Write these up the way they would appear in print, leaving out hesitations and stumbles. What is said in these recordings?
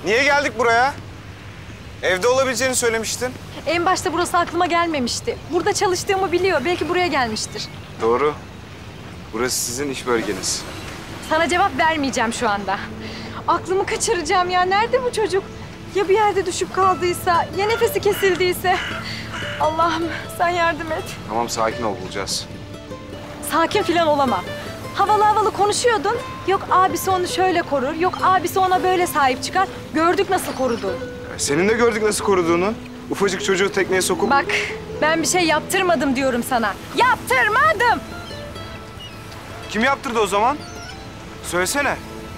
Niye geldik buraya? Evde olabileceğini söylemiştin. En başta burası aklıma gelmemişti. Burada çalıştığımı biliyor. Belki buraya gelmiştir. Doğru. Burası sizin iş bölgeniz. Sana cevap vermeyeceğim şu anda. Aklımı kaçıracağım ya. Nerede bu çocuk? Ya bir yerde düşüp kaldıysa, ya nefesi kesildiyse. Allah'ım sen yardım et. Tamam, sakin ol, bulacağız. Sakin falan olamam. Havalı havalı konuşuyordun. Yok abisi onu şöyle korur, yok abisi ona böyle sahip çıkar. Gördük nasıl korudu. Senin de gördük nasıl koruduğunu. Ufacık çocuğu tekneye sokup... Bak ben bir şey yaptırmadım diyorum sana. Yaptırmadım. Kim yaptırdı o zaman? Söylesene.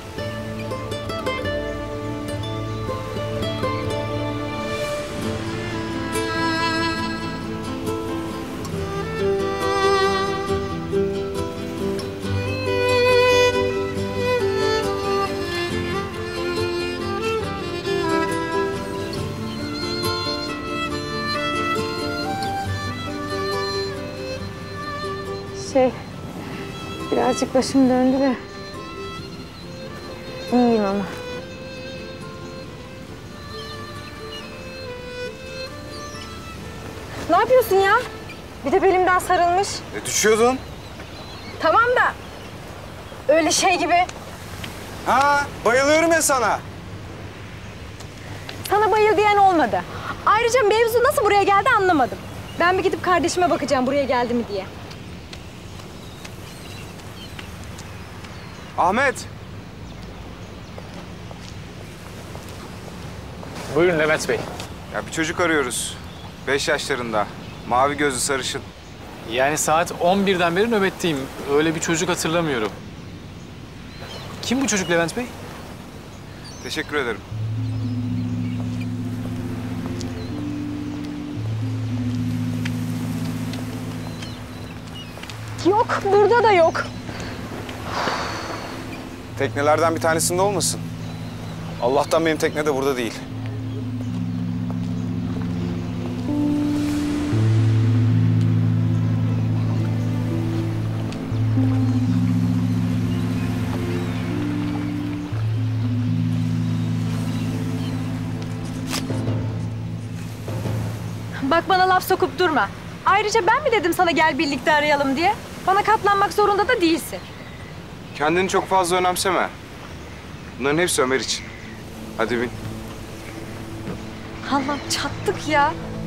Birazcık başım döndü de. İyiyim ama. Ne yapıyorsun ya? Bir de belimden sarılmış. Düşüyordun. Tamam da öyle şey gibi. Ha, bayılıyorum ya sana. Sana bayıl diyen olmadı. Ayrıca mevzu nasıl buraya geldi anlamadım. Ben bir gidip kardeşime bakacağım buraya geldi mi diye. Ahmet. Buyurun Levent Bey. Ya bir çocuk arıyoruz. 5 yaşlarında. Mavi gözlü, sarışın. Yani saat 11'den beri nöbetteyim. Öyle bir çocuk hatırlamıyorum. Kim bu çocuk Levent Bey? Teşekkür ederim. Yok, burada da yok. Teknelerden bir tanesinde olmasın. Allah'tan benim tekne de burada değil. Bak bana laf sokup durma. Ayrıca ben mi dedim sana gel birlikte arayalım diye? Bana katlanmak zorunda da değilsin. Kendini çok fazla önemseme. Bunların hepsi Ömer için. Hadi bin. Allah çattık ya.